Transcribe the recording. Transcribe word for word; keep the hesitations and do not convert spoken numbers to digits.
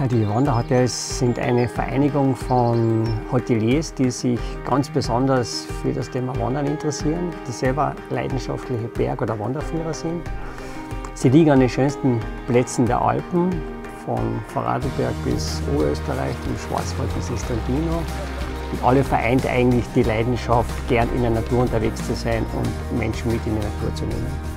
Die Wanderhotels sind eine Vereinigung von Hoteliers, die sich ganz besonders für das Thema Wandern interessieren, die selber leidenschaftliche Berg- oder Wanderführer sind. Sie liegen an den schönsten Plätzen der Alpen, von Vorarlberg bis Oberösterreich, vom Schwarzwald bis ins Trentino. Und alle vereint eigentlich die Leidenschaft, gern in der Natur unterwegs zu sein und Menschen mit in die Natur zu nehmen.